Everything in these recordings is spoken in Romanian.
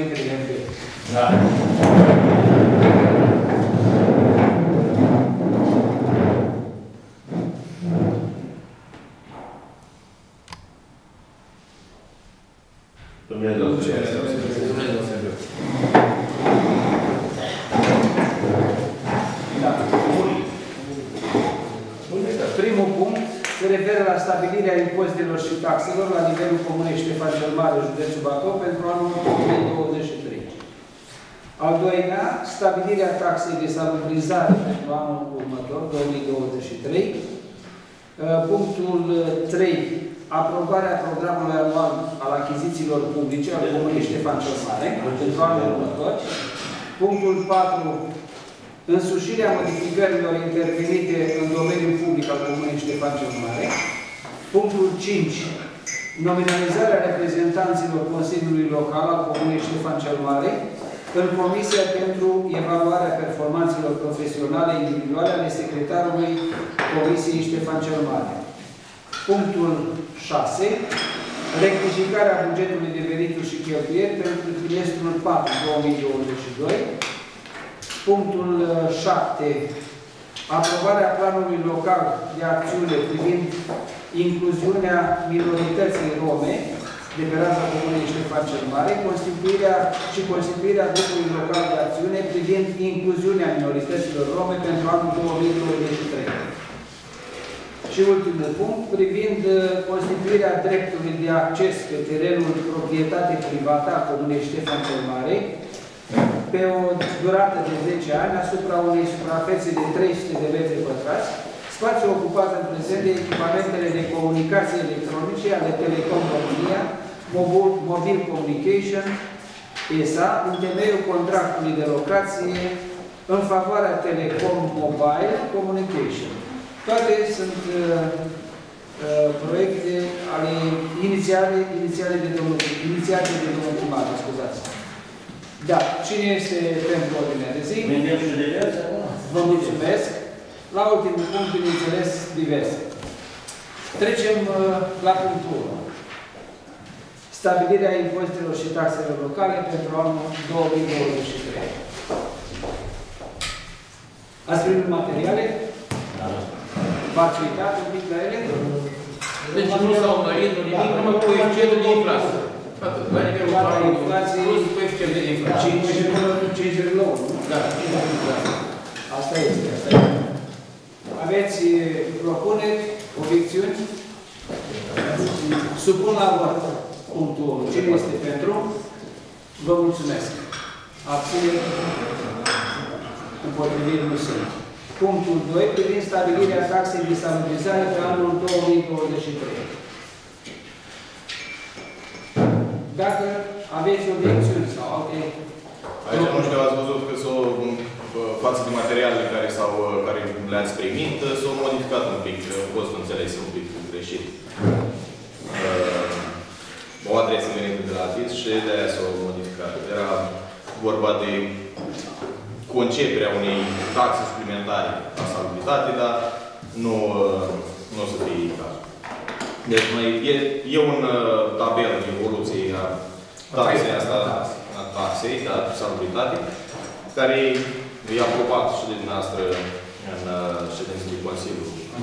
înainte de MP. Da. Dumnezeu să Primul punct se referă la stabilirea impozitelor și taxelor la nivelul Comunei Ștefan cel Mare, județul Bacău, pentru anul 2023. Al doilea, stabilirea taxei de salubrizare pentru anul următor, 2023. Punctul 3. Aprobarea programului anual al achizițiilor publice al Comunei Ștefan cel Mare pentru anul următor. Punctul 4. Însușirea modificărilor intervenite în domeniul public al Comunei Ștefan cel Mare. Punctul 5. Nominalizarea reprezentanților Consiliului Local al Comunei Ștefan cel Mare în Comisia pentru evaluarea performanțelor profesionale individuale ale secretarului Comisiei Ștefan cel Mare. Punctul 6. Rectificarea bugetului de venituri și cheltuieli pentru trimestrul 4 2022. Punctul 7. Aprobarea planului local de acțiune privind incluziunea minorității rome de pe raza Comunei Ștefan cel Mare, constituirea grupului local de acțiune privind incluziunea minorităților rome pentru anul 2023. Și ultimul punct, privind constituirea dreptului de acces pe terenul proprietate privată a Comunei Ștefan cel Mare pe o durată de 10 ani asupra unei suprafețe de 300 de metri pătrați, spațiu ocupat în prezent de echipamentele de comunicații electronice ale Telecom România, Mobil Communication, ESA, în temeiul contractului de locație în favoarea Telecom Mobile Communication. Toate sunt proiecte ale inițiate de domnul primar, scuzați. Da. Cine este pentru ordinea de zi? Vă mulțumesc. La ultimul punct, bineînțeles, diverse. Trecem la punctul 1. Stabilirea impozitelor și taxelor locale pentru anul 2023. Ați primit materiale? Da. V-ați uitat un pic la ele? Deci nu s-au mărit nimic, numai coeficientul de inflație. La nivelul anului plus coeficientul de inflație. 5,1. Da. Asta este. Aveți propuneri, obiecțiuni? Supun la vot punctul 1. Cine este pentru? Vă mulțumesc. Abține. Împotriviri nu sunt. Punctul 2. Privind stabilirea taxei de salubrizare pe anul 2023. Dacă aveți obiecțiuni sau alte... Aici nu știu, ați văzut că s-au, față de materialele care le-ați primit, s-au modificat un pic, au fost înțeles un pic greșit. O adresă venită de la TIS și de-aia s-au modificat. Era vorba de conceperea unei taxe suplimentare la salubritate, dar nu o să fie cazul. Deci e un tabel de evoluție a taxei asta, a taxei, da, salubritate, care e aprobat și de dumneavoastră în ședința de Consiliu în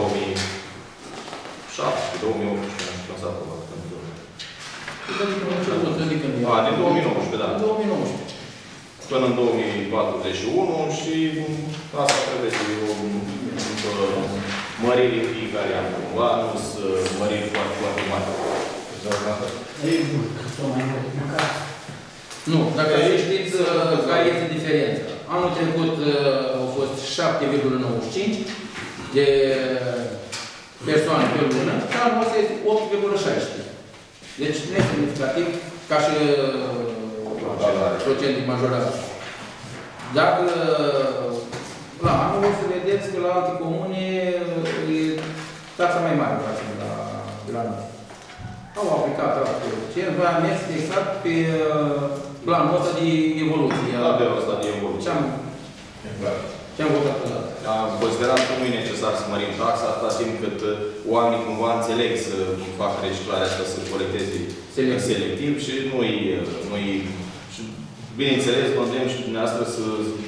2007, 2018, când s-a aprobat. Din 2019, da. 2019. Până în 2041 și asta trebuie să fie o mărire în fiecare an. Cumva nu sunt măriri foarte, foarte mari. Nu, dacă știți care este diferența. Anul trecut au fost 7,95 de persoane pe lună și anul ăsta este 8,16. Deci nesemnificativ ca și procent de majorare. Dacă la anul o să vedeți că la alte comune e taxa mai mare față de la noi. Au aplicat ce va mers exact pe planul ăsta de evoluție. Tabelul ăsta de evoluție. Ce am votat la dată. Am considerat că nu e necesar să mărim taxa atâta timp cât oamenii cumva înțeleg să facă reciclarea asta, să colecteze selectiv și nu-i bineînțeles, vă îndemn și dumneavoastră să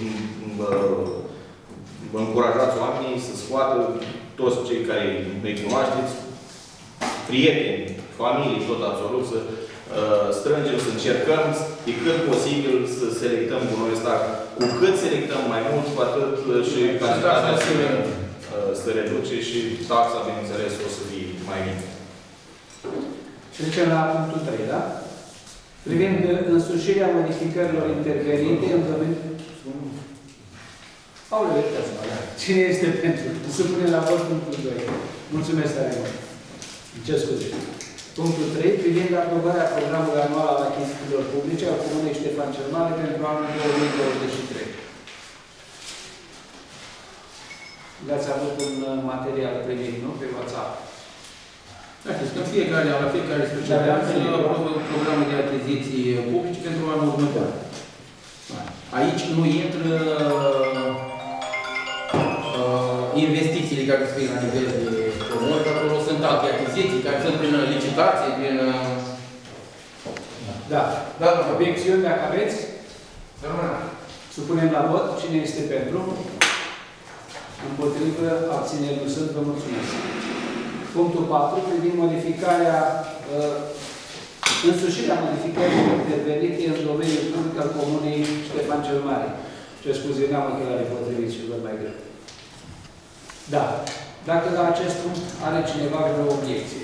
vă încurajați oamenii să scoată toți cei care îi cunoașteți, prieteni, familii, tot absolut, să strângem, să încercăm, de cât posibil, să selectăm gunoiul ăsta. Cu cât selectăm mai mult, cu atât și cantitatea se reduce și taxa, bineînțeles, o să fie mai mică. Trecem la punctul 3, da? Privind însușirea modificărilor intervenite în domeniul... Cine este pentru? Să punem la vot punctul 2. Mulțumesc tare mult. Ce scuze. Punctul 3. Privind aprobarea programului anual al achizițiilor publice al Comunei Ștefan cel Mare pentru anul 2023. Le-ați avut un material primit, nu? Pe WhatsApp. Da, știți că la fiecare specialitate aprobă programul de achiziții publice pentru anul următor. Aici nu intră investițiile care se fac la nivel de comun, că acolo sunt alte achiziții care sunt prin licitație, prin... Da. Da, obiecțiuni dacă aveți? Supunem la vot. Cine este pentru? Împotrivă, abțineri nu sunt. Vă mulțumesc. Punctul 4. Privind modificarea, însușirea modificărilor intervenite în domeniul public al Comunei Ștefan cel Mare. Ce scuze, n-am ochelare potrivit și văd mai greu. Da. Dacă la acest punct are cineva vreo obiecție.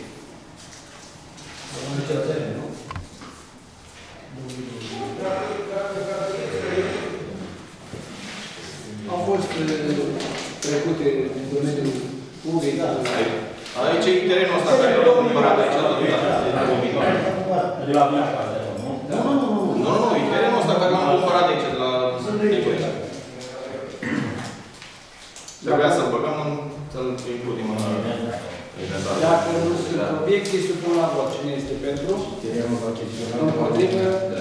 Au fost trecute în domeniul public. Aici e terenul ăsta care l-a cumpărat aici, de la mea acasă, nu? Nu, e terenul ăsta care l-am cumpărat aici, de la Nicoița. Trebuia să-l băgăm, să-l includem în inventar. Dacă nu sunt obiecții, supun la vot. Cine este pentru? Împotrivă?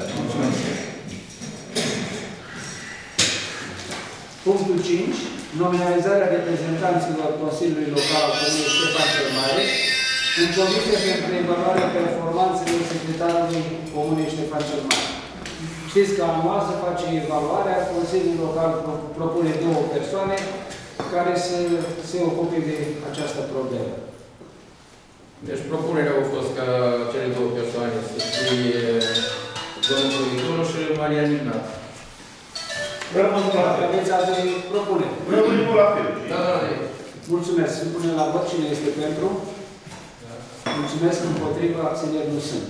Punctul 5. Nominalizarea reprezentanților Consiliului Local al Comunei Ștefan cel Mare în comisie pentru evaluarea performanțelor secretarului Comunei Ștefan cel Mare. Știți că anual se face evaluarea, Consiliul Local propune 2 persoane care să se ocupe de această problemă. Deci propunerea a fost ca cele 2 persoane să fie domnul Provitorul și Marian Ignat. Aveți alte propuneri? Rămânem la fel. Da. Mulțumesc. Să punem la vot cine este pentru. Mulțumesc. Împotrivă. Abțineri nu sunt.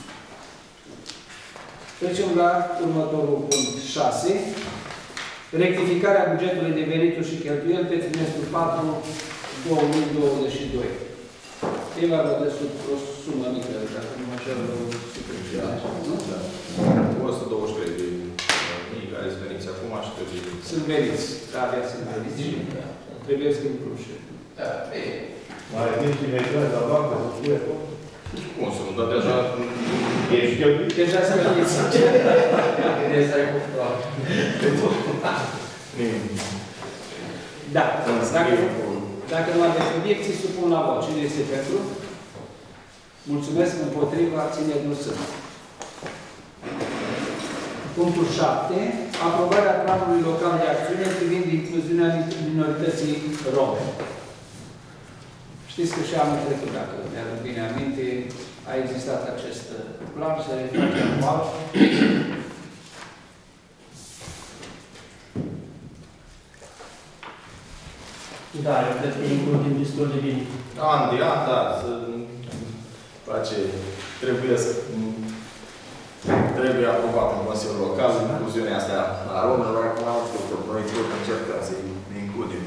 Trecem la următorul punct 6. Rectificarea bugetului de venituri și cheltuieli pe trimestrul 4 2022. El a rădăsut o sumă mică, dacă nu mă cer superficială. 123 de mii care sunt veniți acum și trebuie... Sunt veniți. Da, abia sunt veniți și trebuie să încrușe. Da, bine. Mai vin cine trebuie la bancă, să spune cum? Cum să nu, dar deja... Ești cheltuit? Deja sunt veniți. Trebuie să ai cu plan. Da. Dacă nu aveți obiecții, supun la vot. Cine este pentru? Mulțumesc. Împotriva. Abțineri nu sunt. Punctul 7. Aprobarea planului local de acțiune privind incluziunea minorității rome. Știți că și anul trecut, dacă mi-aduc bine aminte, a existat acest plan, se face anual. Da, eu cred că includem destul de bine. An de an, da, să face, trebuie aprobat în Consiliul Local incluziunea asta a românilor. Acum am spus că noi tot încercăm să includem.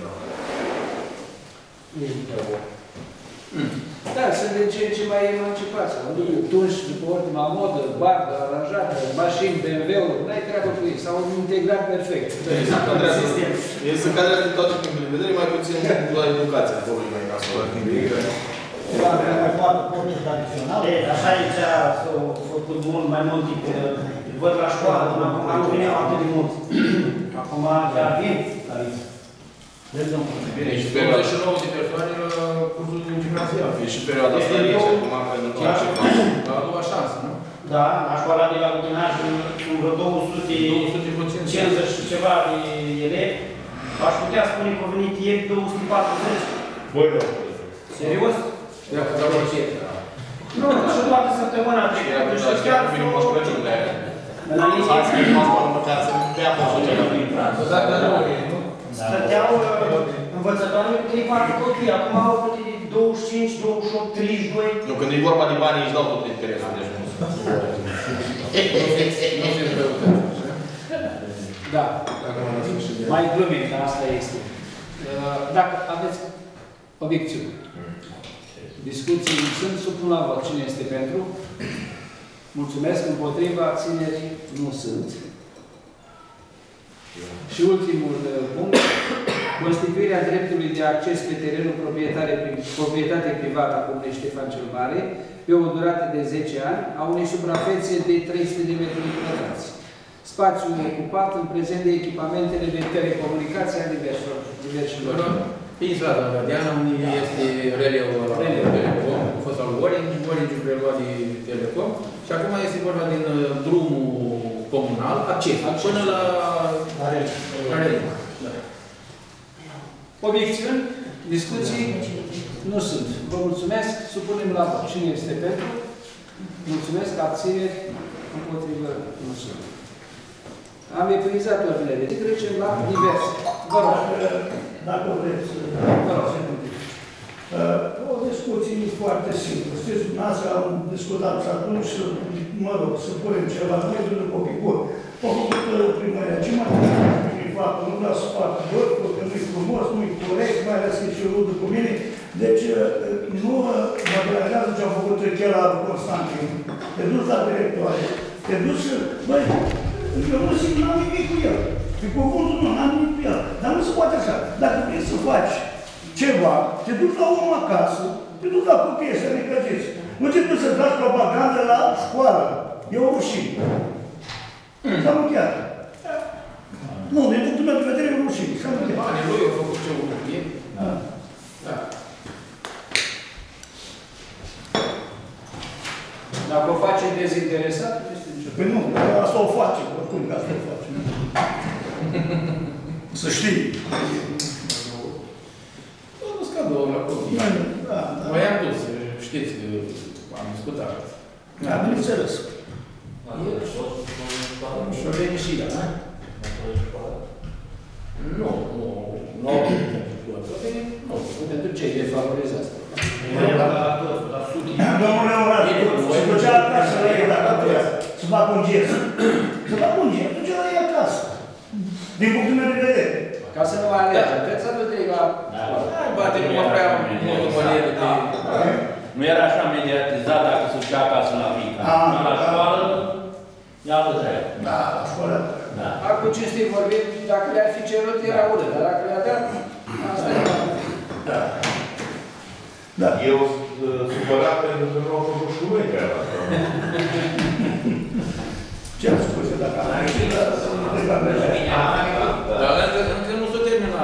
Da, sunt din ce în ce mai emancipați. Tunși după ultima modă, bardă, aranjată, mașini, BMW-uri, n-ai treabă cu ei. S-au integrat perfect. Ei se cadrează din toate punctele de vedere, mai puțin la educație. Acolo e mai nasul la timp. Da, mai foarte pornit tradițional. Așa aici s-au făcut mai mult tipul. Văd la școală, acum nu veneau atât de mulți. Acum chiar vin aici. Bine, și 29 de persoane la cursul gimnazial. E și perioada asta de acum, pentru ce? La a doua șansă, nu? Da, la școala de aglutinaj sunt vreo 250 și ceva de elevi. Aș putea spune că au venit ieri 240. Băi, nu. Serios? Nu, și toată săptămâna trecută. Și chiar stăteau învățătoarele cu 3-4 copii. Acum au plătit de 25, 28, 32. Nu, când e vorba de bani, își dau tot interesul. Deci nu. Da. Mai glumim, că asta este. Dacă aveți obiecțiuni, discuții sunt, supun la vot. Cine este pentru? Mulțumesc. Împotriva, abțineri nu sunt. Și ultimul punct, constituirea dreptului de acces pe terenul proprietate privată a Comunei Ștefan cel Mare pe o durată de 10 ani a unei suprafețe de 300 de metri pătrați. Spațiul ocupat în prezent de echipamentele de telecomunicație a diversilor. Pe insula Zangadeana, unde este releul Telecom, a fost al Orange preluat de Telecom și acum este vorba din drumul comunal, acces, până la rele. Obiecțiuni? Discuții? Nu sunt. Vă mulțumesc. Supunem la vot. Cine este pentru? Mulțumesc. Abțineri? Împotrivă? Nu sunt. Am epuizat ordinele. Trecem la diverse. Vă rog. Dacă vreți, Vă rog. o discuție foarte simplă. Știți, dumneavoastră am discutat și atunci, mă rog, să punem ceva, noi de copii buni. Au făcut primăria, ce mai trebuie faptul, nu vreau să fac vârful, că nu-i frumos, nu-i corect, mai ales că și rudul cu mine. Deci, nu mă deranjează ce am făcut Chela Constantin. Te duci la directoare, te duci, băi, eu nu simt, n-am nimic cu el. Pe cuvântul nu, n-am nimic cu el. Dar nu se poate așa. Dacă vrei să faci ceva, te duci la omul acasă, te duci la copii ăștia necăjiți. Nu te duci să faci propagandă la școală. E o rușine. S-a chiar. Nu, din punctul meu de vedere e o rușine. S-a chiar. Banii lui au făcut ce au făcut. Da. Dacă o face dezinteresat, este nicio. Păi nu, asta o face, oricum că asta o face. Să știi. Am dus cadou la copii. Voi am dus, știți că am discutat. Da, bineînțeles. Și-o venit și ea, da? Nu, nu Pentru cei defavorizați. Domnule Orat, se ducea acasă la ei dacă vrea să facă un gest. Să facă un gest, ducea la ei acasă. Din punctul meu de vedere. Ca să nu mai alegem. Trebuie să du-te la... Bate numai prea multă părere de... Nu era așa mediatizat dacă se ducea acasă la fiica. La școală, ia pe treabă. Da, la școală. Da. Acum cinstit vorbim, dacă le-ar fi cerut, era urât, dar dacă le-a dat, asta e. Da. Da. Eu sunt supărat pentru că nu au făcut și voi treaba asta. Ce am spus eu dacă am ieșit? Dar încă nu s-a terminat.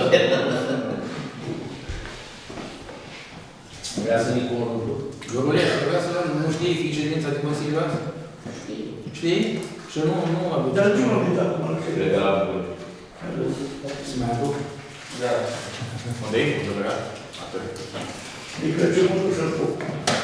Vrea să ne corupă. Iorulescu, vrea să nu știi fi ședința de Consiliu azi? Știi? Și nu aduce. Dar ce m-am gândit acum? Cred că la bun. Se mai aduc? Da. Unde-i? Unde-i? Atât. E Crăciunul nu și-l pup.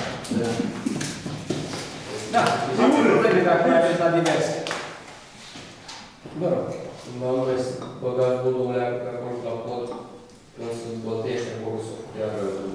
Da, am probleme dacă mai aveți la diverse. Vă rog. Mă urmesc băgați budurile acolo la pod, când sunt bătește acolo, iar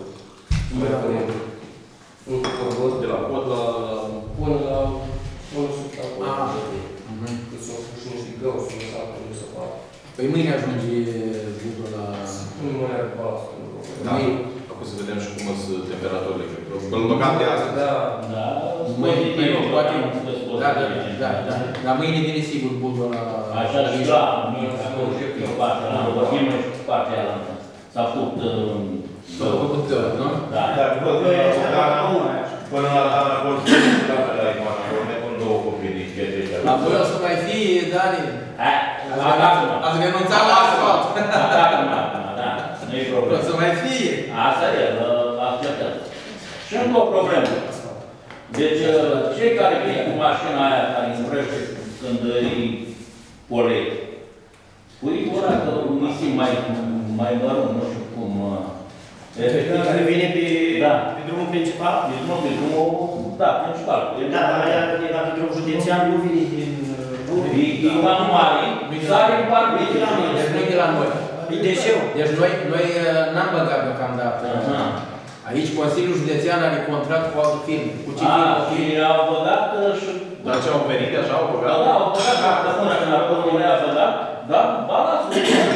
nu pot De la pod la... până la 100 acolo. Că s-au pus niște gău, s-au lăsat acolo să facă. Păi mâine ajunge budul la... Nu mai are balast. Da, acum să vedem și cum sunt temperaturile. Îl băgam de astăzi. Da. Da. Mâine, nu, poate... Da. Dar mâine vine sigur budul la... Așa și la mine, acolo și pe partea la vorbim și pe partea aia. S-a făcut... S-a făcut, nu? Da. Dar până la Dana Constantin, la Icona, ne pun două copii din Chetești. Apoi o să mai fie, Dani. Ați renunțat la asfalt. Da, nu-i problemă. O să mai fie. Asta e, acceptăm. Și încă o problemă. Deci, cei care vin cu mașina aia care îi împrăște când îi polei, pui ora că nu simt mai mărunt, nu știu cum. Efectiv. Care vine pe drumul principal? Pe drumul, da, principal. Da, dar pe drumul județean nu vine din... E manuale, sare în parc, Deci nu e de la noi. E deșeu. Deci noi n-am băgat deocamdată. Aici Consiliul Județean are contract cu altă firmă. Cu ce firmă? Și au băgat și... Dar ce au venit deja, au băgat? Da, au băgat, dacă până când acolo nu le-a băgat, da, balansul.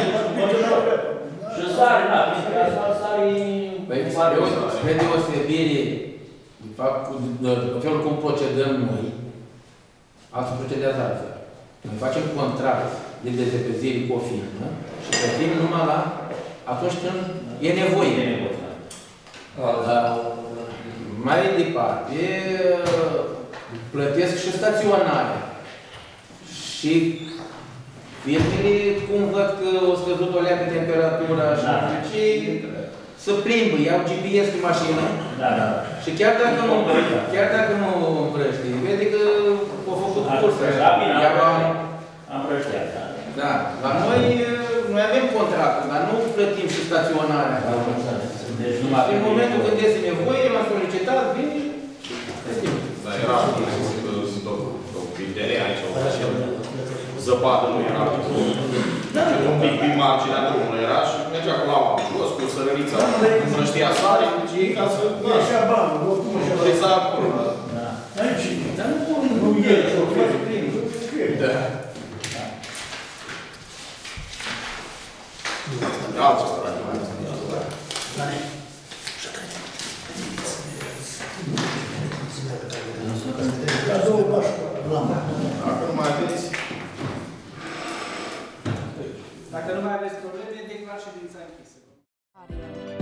Și sare, da, fiindcă asta sare... Păi, spre deosebire, de fapt, cu felul cum procedăm noi, alții procedează altfel. Noi facem contract de dezepezire cu o firmă și plătim numai la atunci când e nevoie. Mai departe, plătesc și staționare. Și firmele, cum văd că o scăzut o leagă temperatura și să plimbă, iau GPS pe mașină. Și chiar dacă nu împrăște, vede că au făcut cursă. Am prășteat, da. La noi avem contractul, dar nu plătim și staționarea. Deci în momentul când este nevoie, l-am solicitat, vine și plătim. Dar era o pildere aici, o zăpadă, nu era un pic pe marginea drumului era și mergea cu lava jos, cu sărărița, nu știa sare, deci ca să... Așa banul, oricum așa banul. Exact acolo. Aici, dar nu e șofer. Da. Alții strani mai Dacă nu mai aveți... Dacă nu mai aveți probleme, declar ședința închisă.